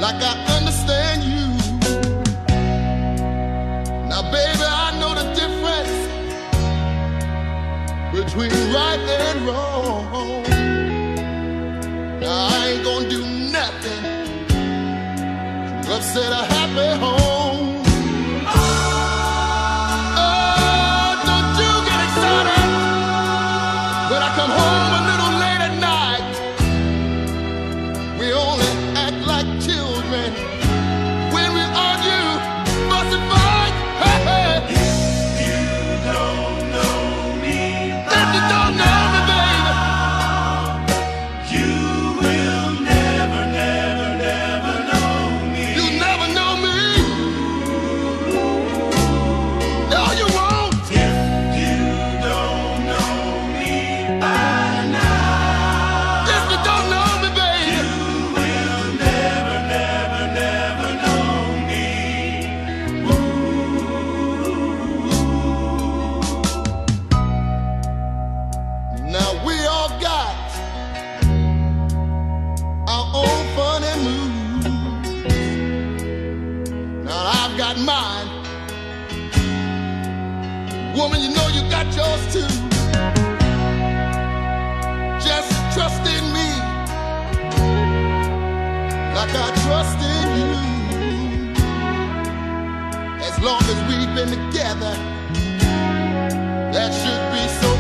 like I understand you. Now, baby, I know the difference between right and wrong. Now, I ain't gonna do nothing to upset a happy home. Oh, don't you get excited when I come home a little late at night. We only act like children when we argue, fuss and fight. Hey, hey. If you don't know me, If you don't know me, baby, you will never, never, never know me. you never know me. No, you won't. If you don't know me by now, If you don't know me, baby, you will never, never, never know me. now we all got our own funny moves. Now I've got mine. Woman, you know you got yours too. Just trust in me like I trust in you. As long as we've been together, that should be so